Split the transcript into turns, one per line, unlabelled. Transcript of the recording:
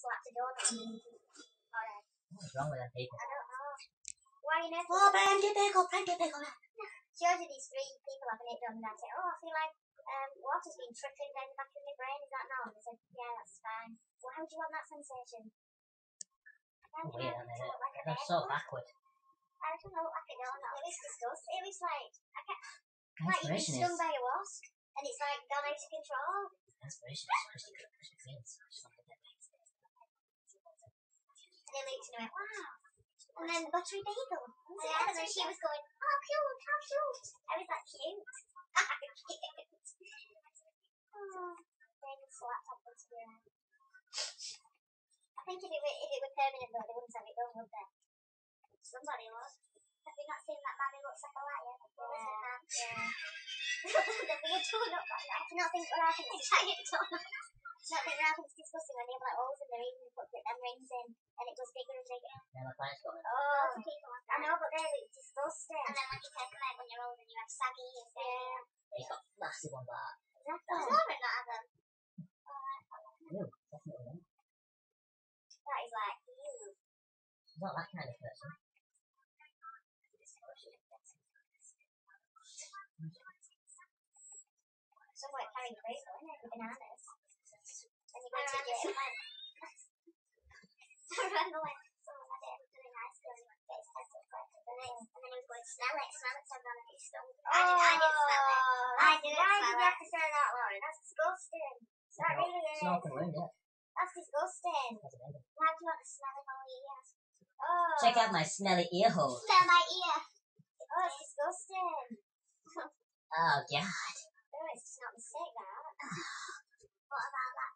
slapped a donut. Alright.
What's wrong with them people?
I don't know. Why are you nervous?
Oh, plenty pickle.
Shows you these three people having it done and I say, oh, I feel like water's been trickling down the back of my brain. Is that normal? They said, yeah, that's fine. Why would you want that sensation?
Weird, aren't they? They're so backward.
I don't know, like a donut. It was disgusting. It was like, like you've been
Inspiration
stung
is...
by a wasp and it's like gone out of control.
Inspiration is Krispy Kremes.
They looked and went, wow. And then buttery bagel. Yeah, and then she was going, oh, cute, how cute. I was like, cute. Cute. Oh, bagel slapped up onto the air. I think if it were permanent though, they wouldn't have it done, would they? Somebody would. Have you not seen that man who looks like a lion? Yeah. The weird donut. I cannot think what happens. A giant donut. Not think what happens disgusting when they have like holes in the ring and put them rings in and it goes bigger and bigger.
Yeah, my client's got it.
Oh, I know, but they look disgusting. And then when you take them out when you're older, you have saggy and yeah.
He's got massive on that.
Exactly. Does Lauren not have them?
No, definitely not.
That is like, ew.
He's not that kind of person.
Somewhat like carrying fruit, though, isn't it? With bananas. And you go to gym. I remember when someone had it doing ice cream and get his test collected and then he was going, smell it, so I'm on and it stung. I didn't smell it. I didn't smell it. Why did you have to say that, Lauren? That's disgusting. That really is.
It's not open wound, yeah.
That's disgusting. Why do you want to smell it all your ears? Oh.
Check out my smelly ear hole.
Smell my ear. Oh, it's disgusting.
Oh, God.
Oh, it's just not a mistake, that. What about that